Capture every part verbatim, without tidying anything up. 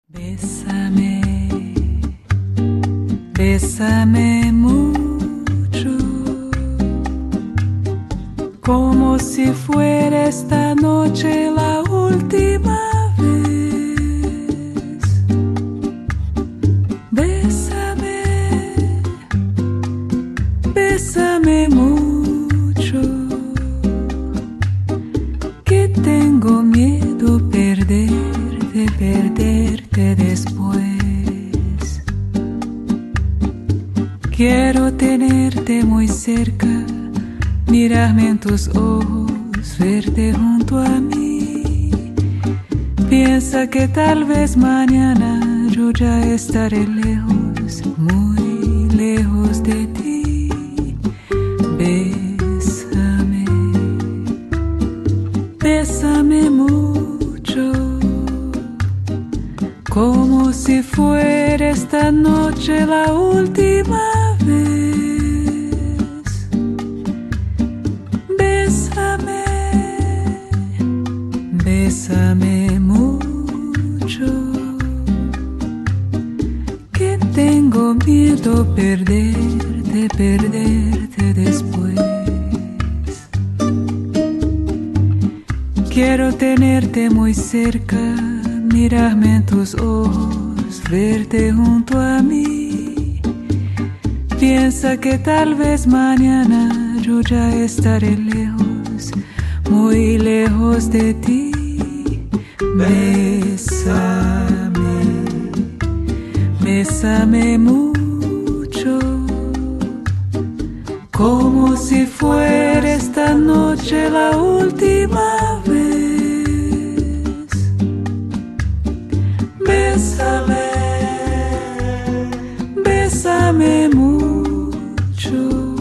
Bésame, bésame mucho, como si fuera esta noche la última vez. Bésame, bésame mucho, que tengo miedo perderte, perderte después. Quiero tenerte muy cerca, mirarme en tus ojos, verte junto a mí. Piensa que tal vez mañana yo ya estaré lejos, muy lejos de ti. Bésame, bésame mucho, como si fuera esta noche la última vez. Bésame, bésame mucho, que tengo miedo perderte, perderte después. Quiero tenerte muy cerca, mirarme en tus ojos, verte junto a mí. Piensa que tal vez mañana yo ya estaré lejos, muy lejos de ti. Bésame, bésame mucho, como si fuera esta noche la última vez. Bésame, bésame mucho,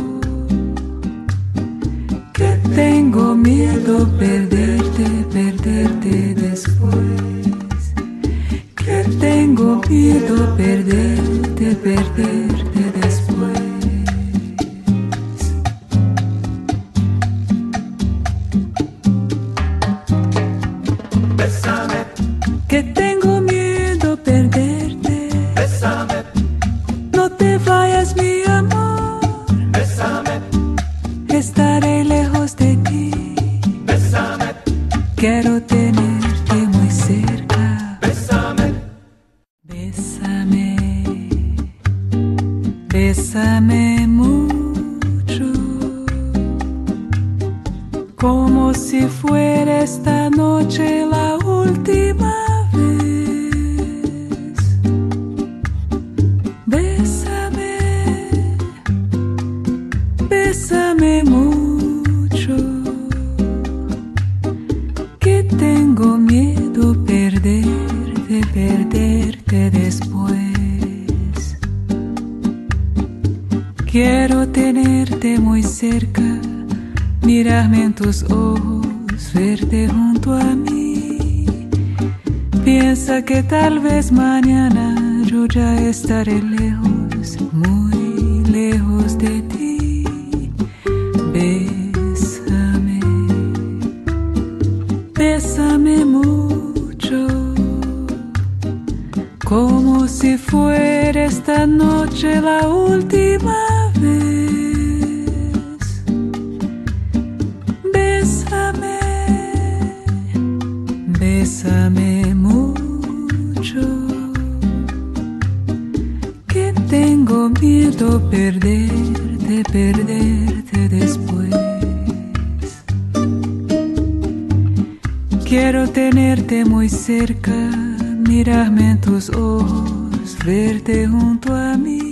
que tengo miedo perderte, perderte después. Que tengo miedo perderte, perderte después. Bésame, Que tengo miedo perderte. bésame, No te vayas, mi amor, bésame, estaré lejos de ti. bésame, Quiero tenerte muy cerca. bésame, Bésame, bésame mucho, como si fuera esta noche la última vez. Bésame, bésame mucho, que tengo miedo perderte, perderte después. Quiero tenerte muy cerca, mirarme en tus ojos, verte junto a mí. Piensa que tal vez mañana yo ya estaré lejos, muy lejos de ti. Bésame, bésame mucho, como si fuera esta noche la última vez. Bésame, bésame mucho, que tengo miedo perderte, perderte después. Quiero tenerte muy cerca, mirarme en tus ojos, verte junto a mí.